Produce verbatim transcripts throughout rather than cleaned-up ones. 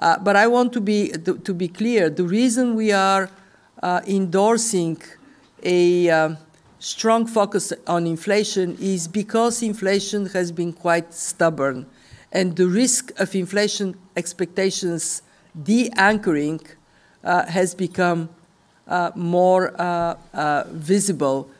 Uh, but I want to be to, to be clear. The reason we are uh, endorsing a uh, strong focus on inflation is because inflation has been quite stubborn, and the risk of inflation expectations de-anchoring uh, has become uh, more uh, uh, visible.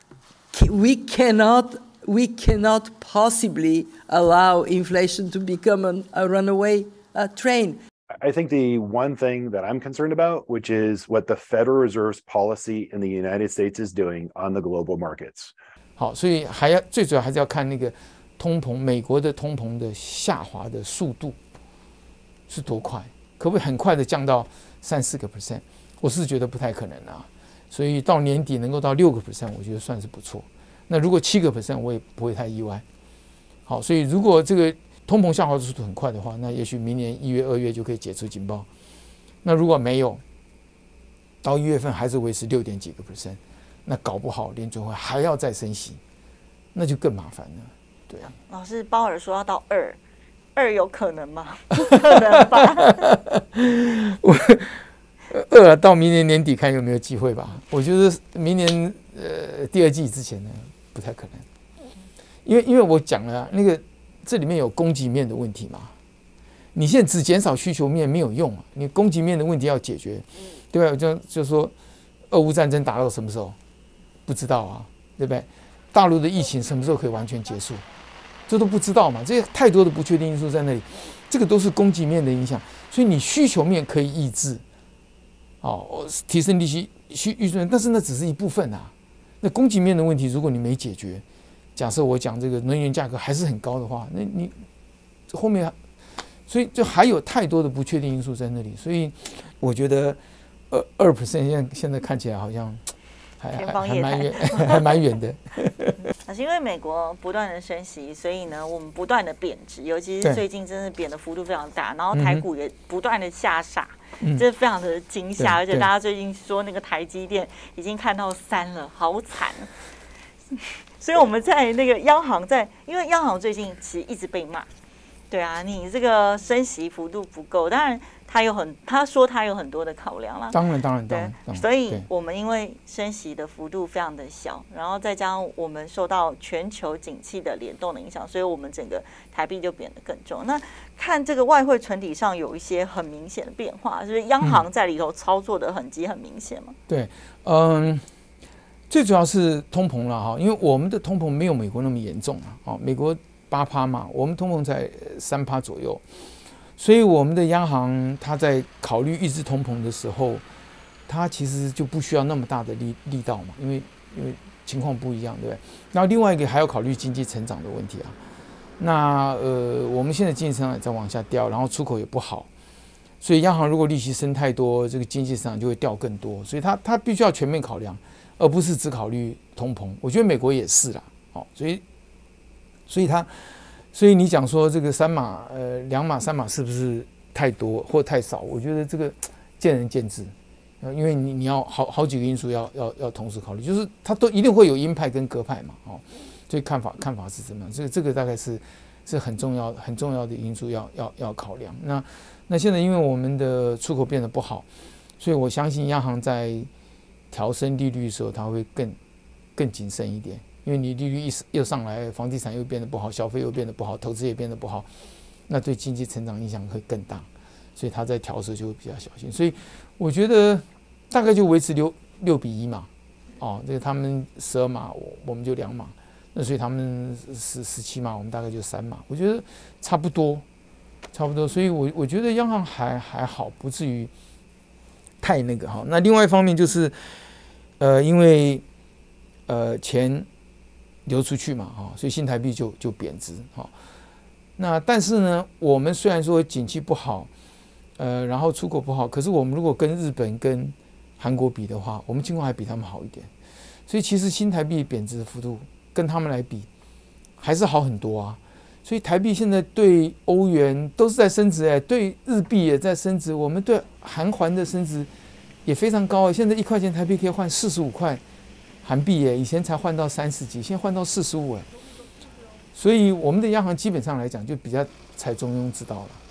We cannot, we cannot possibly allow inflation to become an, a runaway uh, train. I think the one thing that I'm concerned about, which is what the Federal Reserve's policy in the United States is doing on the global markets. 好，所以还要最主要还是要看那个通膨，美国的通膨的下滑的速度是多快，可不可以很快的降到三四个 percent？ 我是觉得不太可能啊。所以到年底能够到六个 percent， 我觉得算是不错。那如果七个 percent， 我也不会太意外。好，所以如果这个通膨下滑的速度很快的话，那也许明年一月、二月就可以解除警报。那如果没有，到一月份还是维持六点几个 percent， 那搞不好联准会还要再升息，那就更麻烦了。对啊， 老师，鲍尔说要到二，二有可能吗？不可能吧？ 我二到明年年底看有没有机会吧。我觉得明年呃第二季之前呢不太可能，因为因为我讲了、啊、那个。这里面有供给面的问题嘛？你现在只减少需求面没有用啊，你供给面的问题要解决，对吧？就就说，俄乌战争打到什么时候？不知道啊，对不对？大陆的疫情什么时候可以完全结束？这都不知道嘛，这些太多的不确定因素在那里，这个都是供给面的影响，所以你需求面可以抑制，哦，提升利息需预算，但是那只是一部分啊。那供给面的问题，如果你没解决，假设我讲这个能源价格还是很高的话，那你后面，所以就还有太多的不确定因素在那里，所以我觉得二二 percent 现在现在看起来好像还还还蛮远，还蛮远的。 啊，是因为美国不断的升息，所以呢，我们不断的贬值，尤其是最近真的贬的幅度非常大，然后台股也不断的下杀，嗯、这非常的惊吓，而且大家最近说那个台积电已经看到三了，好惨。所以我们在那个央行在，因为央行最近其实一直被骂，对啊，你这个升息幅度不够，当然他有很，他说他有很多的考量啦， 当然当然当然， 对，所以我们因为升息的幅度非常的小，然后再加上我们受到全球景气的联动的影响，所以我们整个台币就贬得更重。那看这个外汇存底上有一些很明显的变化，就是央行在里头操作的痕迹很明显嘛？ 嗯、对，嗯。最主要是通膨了哈，因为我们的通膨没有美国那么严重啊，哦，美国八趴嘛，我们通膨才三趴左右，所以我们的央行它在考虑抑制通膨的时候，它其实就不需要那么大的力力道嘛，因为因为情况不一样，对不对？然后另外一个还要考虑经济成长的问题啊，那呃我们现在经济成长也在往下掉，然后出口也不好，所以央行如果利息升太多，这个经济成长就会掉更多，所以它它必须要全面考量。而不是只考虑通膨，我觉得美国也是啦，哦，所以，所以他，所以你讲说这个三码，呃，两码、三码是不是太多或太少？我觉得这个见仁见智，因为你你要好好几个因素要要要同时考虑，就是它都一定会有鹰派跟鸽派嘛，哦，所以看法看法是怎么样？这个这个大概是是很重要很重要的因素要要要考量。那那现在因为我们的出口变得不好，所以我相信央行在调升利率的时候，它会更更谨慎一点，因为你利率一又上来，房地产又变得不好，消费又变得不好，投资也变得不好，那对经济成长影响会更大，所以它在调时就会比较小心。所以我觉得大概就维持六六比一嘛，哦，这个他们十二码，我我们就两码，那所以他们十十七码，我们大概就三码，我觉得差不多，差不多。所以我我觉得央行还还好，不至于太那个哈。那另外一方面就是。呃，因为呃钱流出去嘛，哈，所以新台币就就贬值，哈。那但是呢，我们虽然说景气不好，呃，然后出口不好，可是我们如果跟日本、跟韩国比的话，我们情况还比他们好一点。所以其实新台币贬值的幅度跟他们来比还是好很多啊。所以台币现在对欧元都是在升值，哎，对日币也在升值，我们对韩环的升值也非常高，现在一块钱台币可以换四十五块韩币耶，以前才换到三十几，现在换到四十五哎，所以我们的央行基本上来讲就比较采中庸之道了，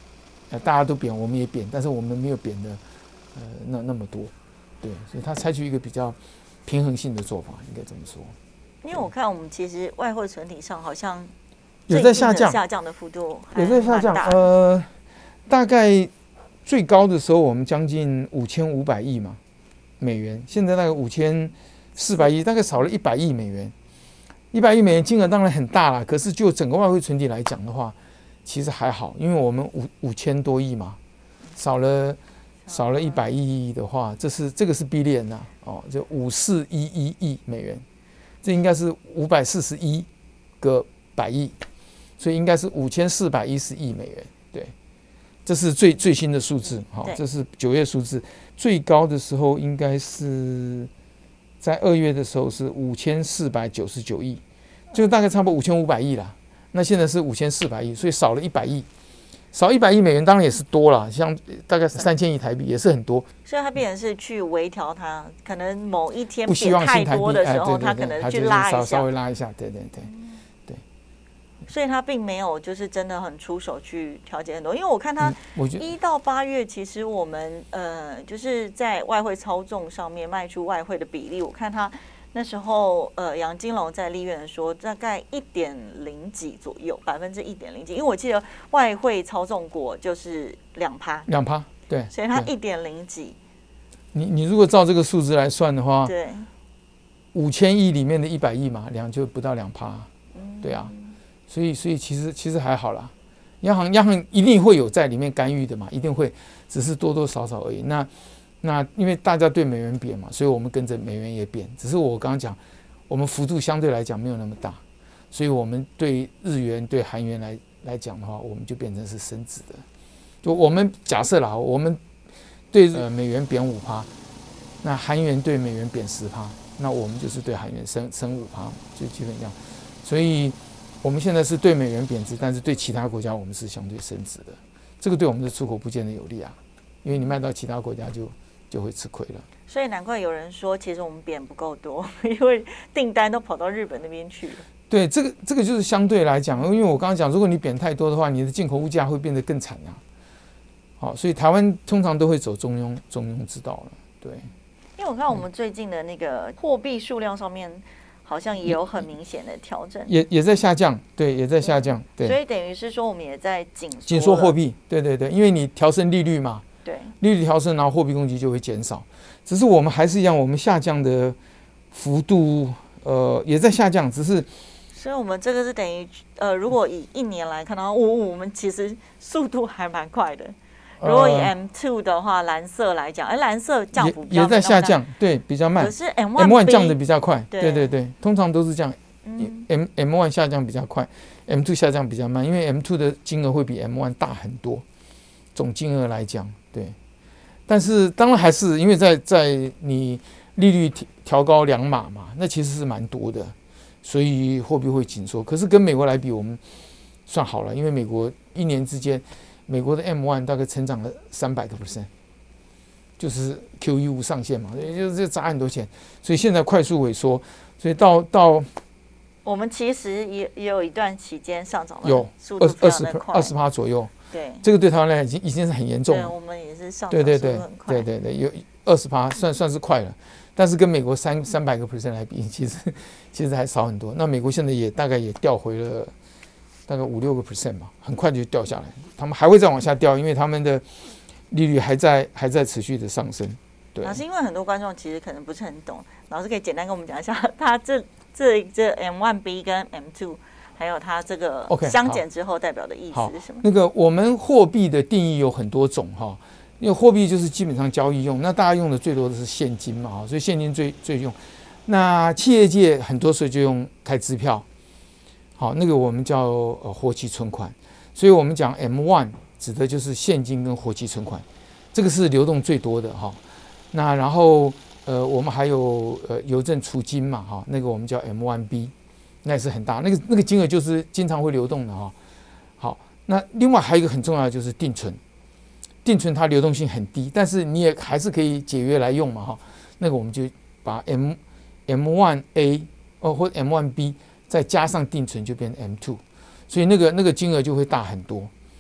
呃，大家都贬，我们也贬，但是我们没有贬的呃那那么多，对，所以他采取一个比较平衡性的做法，应该这么说。 因为我看我们其实外汇存底上好像有在下降， 下降的幅度有在下降，呃，大概最高的时候我们将近五千五百亿嘛美元，现在大概五千四百亿，大概少了一百亿美元。一百亿美元金额当然很大了，可是就整个外汇存底来讲的话，其实还好，因为我们五五千多亿嘛，少了少了一百亿的话，这是这个是 billion 呐、啊，哦，就五四一一亿美元，这应该是五百四十一个百亿，所以应该是五千四百一十亿美元，对，这是最最新的数字，好、哦，这是九月数字，最高的时候应该是。在二月的时候是五千四百九十九亿，就大概差不多五千五百亿啦。那现在是五千四百亿，所以少了一百亿，少一百亿美元当然也是多了，像大概三千亿台币也是很多。 所以它变成是去微调它，可能某一天贬太多的时候，它可能去拉一下， 稍微拉一下，对对对。 所以他并没有就是真的很出手去调节很多，因为我看他一到八月，其实我们呃就是在外汇操纵上面卖出外汇的比例，我看他那时候呃杨金龙在立院说大概一点零几左右，百分之一点零几，因为我记得外汇操纵国就是两趴， 两趴，对， 所以他一点零几。 你你如果照这个数字来算的话， 对， 五千亿里面的一百亿嘛，两就不到两趴，对啊。所以，所以其实其实还好啦，央行央行一定会有在里面干预的嘛，一定会，只是多多少少而已。那那因为大家对美元贬嘛，所以我们跟着美元也贬。只是我刚刚讲，我们幅度相对来讲没有那么大，所以我们对日元、对韩元来来讲的话，我们就变成是升值的。就我们假设啦，我们对呃美元贬五趴，那韩元对美元贬十趴，那我们就是对韩元升升五趴，就基本这样。所以。我们现在是对美元贬值，但是对其他国家我们是相对升值的，这个对我们的出口不见得有利啊，因为你卖到其他国家就就会吃亏了。 所以难怪有人说，其实我们贬不够多，因为订单都跑到日本那边去了。 对，这个这个就是相对来讲，因为我刚刚讲，如果你贬太多的话，你的进口物价会变得更惨啊。好，所以台湾通常都会走中庸中庸之道了。对， 因为我看我们最近的那个货币数量上面。好像也有很明显的调整， 也也在下降，对，也在下降，对。 所以等于是说，我们也在紧缩紧缩货币，对对对，因为你调升利率嘛， 对， 利率调升，然后货币供给就会减少。只是我们还是一样，我们下降的幅度，呃，也在下降，只是。 所以我们这个是等于，呃，如果以一年来看的话，我我们其实速度还蛮快的。如果以 M 二 的话，蓝色来讲，哎，蓝色降幅比较也在下降，对，比较慢。 可是 M 一降的比较快， 对对对对，通常都是这样。嗯、M M 一 下降比较快 ，M 二 下降比较慢，因为 M 二 的金额会比 M 一 大很多，总金额来讲，对。但是当然还是因为在在你利率调高两码嘛，那其实是蛮多的，所以货币会紧缩。可是跟美国来比，我们算好了，因为美国一年之间。美国的 M 一 大概成长了三百个 percent， 就是 Q E 无上限嘛，也就是砸很多钱，所以现在快速萎缩，所以到到我们其实也也有一段期间上涨了， 有速度非常的快， 二十趴左右， 对， 这个对台湾来讲已经已经是很严重了， 对，我们也是上涨速度很快， 对对对对对，有二十趴算算是快了，但是跟美国三三百个 percent 来比，其实其实还少很多。那美国现在也大概也掉回了。大概五六个 percent 吧，很快就掉下来。他们还会再往下掉，因为他们的利率还在还在持续的上升。对， 老师，因为很多观众其实可能不是很懂，老师可以简单跟我们讲一下，它这这这 M 一 B 跟 M 二，还有它这个相减之后代表的意思是什么？ 那个我们货币的定义有很多种哈，因为货币就是基本上交易用，那大家用的最多的是现金嘛，所以现金最最用。那企业界很多时候就用开支票。好，那个我们叫呃活期存款，所以我们讲 M 一 指的就是现金跟活期存款，这个是流动最多的哈。那然后呃我们还有呃邮政储金嘛哈，那个我们叫 M 一 B， 那也是很大，那个那个金额就是经常会流动的哈。好，那另外还有一个很重要的就是定存，定存它流动性很低，但是你也还是可以解约来用嘛哈。那个我们就把 M M 一 A 哦或 M 一 B。再加上定存就变成 M 二，所以那个那个金额就会大很多。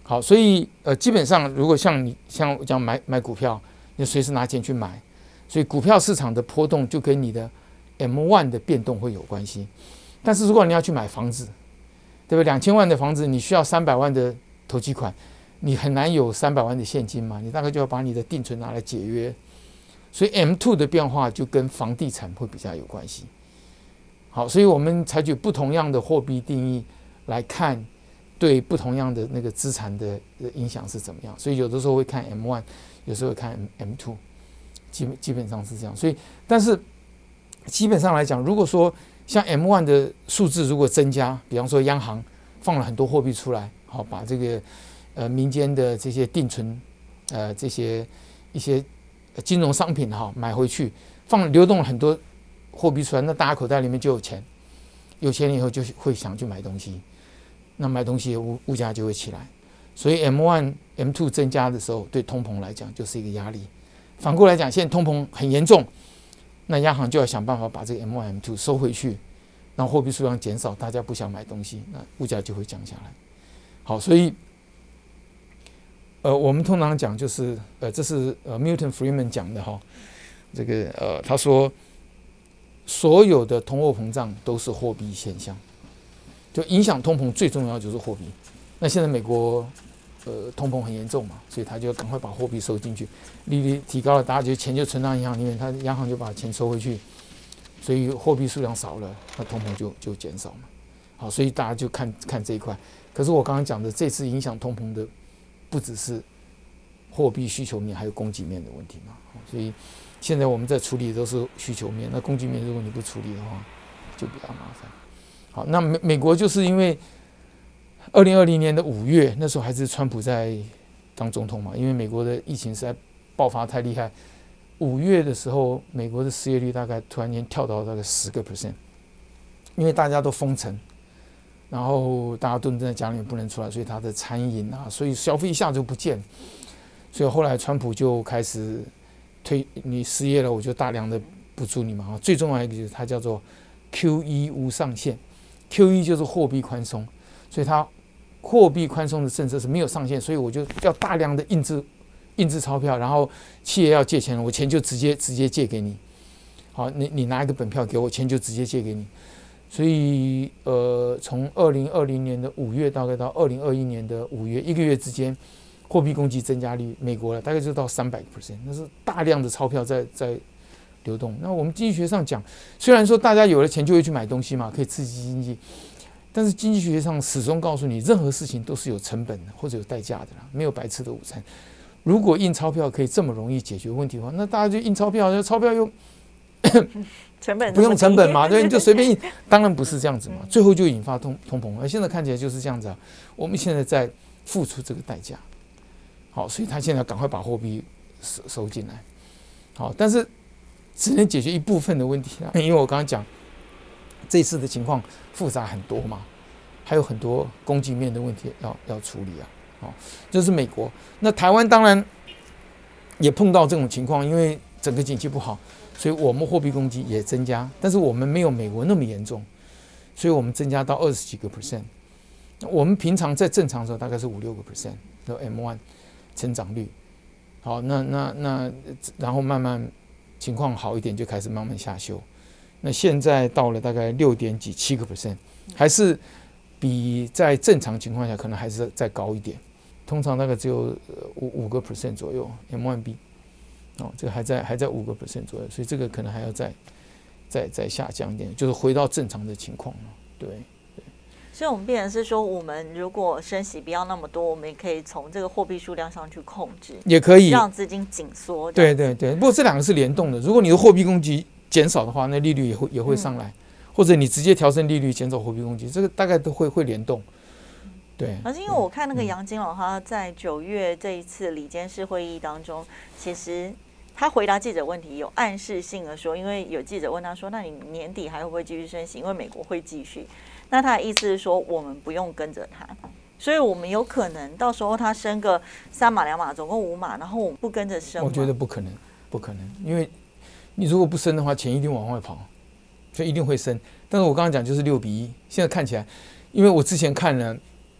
好，所以呃，基本上如果像你像我讲买买股票，你随时拿钱去买，所以股票市场的波动就跟你的 M 一 的变动会有关系。但是如果你要去买房子，对不对？两千万的房子，你需要三百万的头期款，你很难有三百万的现金嘛，你大概就要把你的定存拿来解约。所以 M 二 的变化就跟房地产会比较有关系。好，所以我们采取不同样的货币定义来看对不同样的那个资产的影响是怎么样。所以有的时候会看 M 一， 有时候会看 M 二， 基本基本上是这样。所以但是基本上来讲，如果说像 M 一 的数字如果增加，比方说央行放了很多货币出来，好把这个呃民间的这些定存呃这些一些金融商品哈买回去，放流动了很多货币出来，那大家口袋里面就有钱，有钱以后就会想去买东西，那买东西物物价就会起来。所以 M 一 M 二 增加的时候，对通膨来讲就是一个压力。反过来讲，现在通膨很严重，那央行就要想办法把这个 M 一 M 二 收回去，让货币数量减少，大家不想买东西，那物价就会降下来。好，所以呃，我们通常讲就是，呃，这是呃 Milton Friedman 讲的哈，这个呃，他说所有的通货膨胀都是货币现象，就影响通膨最重要就是货币。那现在美国呃通膨很严重嘛，所以他就赶快把货币收进去，利率提高了，大家就钱就存到银行里面，他央行就把钱收回去，所以货币数量少了，那通膨就就减少嘛。好，所以大家就看看这一块。可是我刚刚讲的这次影响通膨的不只是货币需求面，还有供给面的问题嘛。所以现在我们在处理的都是需求面，那供给面如果你不处理的话，就比较麻烦。好，那美美国就是因为二零二零年的五月，那时候还是川普在当总统嘛，因为美国的疫情实在爆发太厉害，五月的时候，美国的失业率大概突然间跳到大概十个 percent， 因为大家都封城。然后大家都在家里面不能出来，所以他的餐饮啊，所以消费一下就不见。所以后来川普就开始推，你失业了我就大量的补助你嘛。最重要一个就是它叫做 Q E 无上限 ，Q E 就是货币宽松，所以它货币宽松的政策是没有上限，所以我就要大量的印制印制钞票，然后企业要借钱，我钱就直接直接借给你。好，你你拿一个本票给我，钱就直接借给你。所以，呃，从二零二零年的五月大概到二零二一年的五月，一个月之间，货币供给增加率，美国了大概就到三百个 percent， 那是大量的钞票在在流动。那我们经济学上讲，虽然说大家有了钱就会去买东西嘛，可以刺激经济，但是经济学上始终告诉你，任何事情都是有成本的或者有代价的啦，没有白吃的午餐。如果印钞票可以这么容易解决问题的话，那大家就印钞票，钞票又成本不用成本嘛，对，你就随便印，当然不是这样子嘛，最后就引发通通膨。而现在看起来就是这样子啊，我们现在在付出这个代价。好，所以他现在赶快把货币收收进来。好，但是只能解决一部分的问题啊，因为我刚刚讲这次的情况复杂很多嘛，还有很多供给面的问题要要处理啊。好，这是美国。那台湾当然也碰到这种情况，因为整个经济不好。所以我们货币供给也增加，但是我们没有美国那么严重，所以我们增加到二十几个 percent。我们平常在正常的时候大概是五六个 percent 的 M 一 成长率。好，那那那然后慢慢情况好一点就开始慢慢下修。那现在到了大概六点几七个 percent， 还是比在正常情况下可能还是再高一点。通常大概只有五五个 percent 左右 M 一 B。哦，这个还在还在五个 percent 左右，所以这个可能还要再再再下降一点，就是回到正常的情况了。对对， 所以我们变成是说，我们如果升息不要那么多，我们也可以从这个货币数量上去控制， 也可以让资金紧缩。 对对对，不过这两个是联动的。如果你的货币供给减少的话，那利率也会也会上来，嗯、或者你直接调升利率减少货币供给，这个大概都会会联动。对， 而是因为我看那个杨金龙他在九月这一次理监事会议当中，其实他回答记者问题有暗示性的说，因为有记者问他说，那你年底还会不会继续升息？因为美国会继续。那他的意思是说，我们不用跟着他，所以我们有可能到时候他升个三码两码，总共五码，然后我们不跟着升。 我觉得不可能，不可能，因为你如果不升的话，钱一定往外跑，所以一定会升。但是我刚刚讲就是六比一，现在看起来，因为我之前看了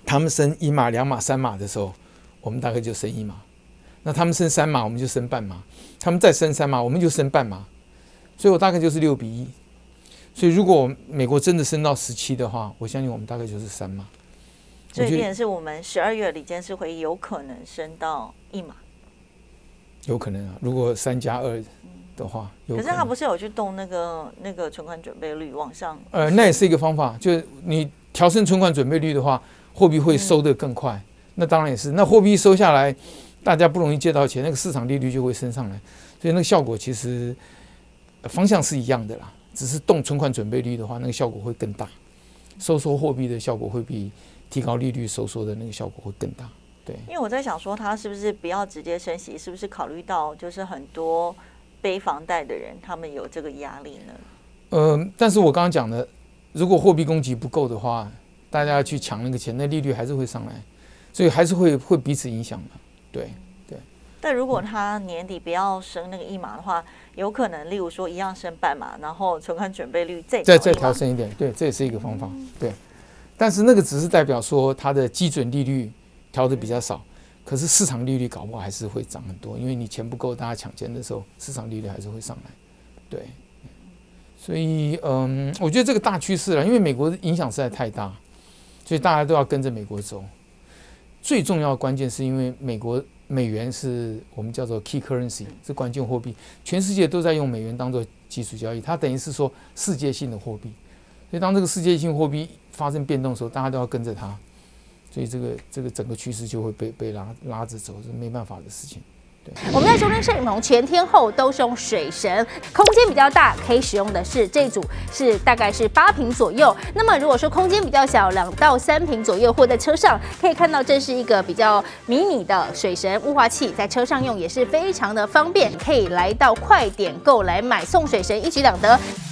他们升一码、两码、三码的时候，我们大概就升一码；那他们升三码，我们就升半码；他们再升三码，我们就升半码。所以我大概就是六比一。所以如果美国真的升到十七的话，我相信我们大概就是三码。 所以变成是我们十二月理监事会有可能升到一码， 有可能啊。如果三加二的话，有可能。 可是他不是有去动那个那个存款准备率往上？ 呃，那也是一个方法，就是你调升存款准备率的话，货币会收得更快。嗯、那当然也是，那货币一收下来，大家不容易借到钱，那个市场利率就会升上来，所以那个效果其实方向是一样的啦。只是动存款准备率的话，那个效果会更大，收缩货币的效果会比提高利率收缩的那个效果会更大。对， 因为我在想说，他是不是不要直接升息，是不是考虑到就是很多背房贷的人，他们有这个压力呢？ 呃，但是我刚刚讲的，如果货币供给不够的话，大家要去抢那个钱，那利率还是会上来，所以还是会会彼此影响的。对对。 但如果他年底不要升那个一码的话，有可能，例如说一样升半码，然后存款准备率再再再调升一点，对，这也是一个方法。嗯、对，但是那个只是代表说它的基准利率调的比较少，可是市场利率搞不好还是会涨很多，因为你钱不够，大家抢钱的时候，市场利率还是会上来。对，所以嗯，我觉得这个大趋势了，因为美国的影响实在太大，所以大家都要跟着美国走。最重要的关键是因为美国。美元是我们叫做 key currency， 是关键货币，全世界都在用美元当做基础交易，它等于是说世界性的货币。所以当这个世界性货币发生变动的时候，大家都要跟着它，所以这个这个整个趋势就会被被拉拉着走，是没办法的事情。 我们在收听摄影棚全天候都是用水神，空间比较大，可以使用的是这组是大概是八坪左右。那么如果说空间比较小，两到三坪左右，或在车上可以看到，这是一个比较迷你的水神雾化器，在车上用也是非常的方便，可以来到快点购来买送水神，一举两得。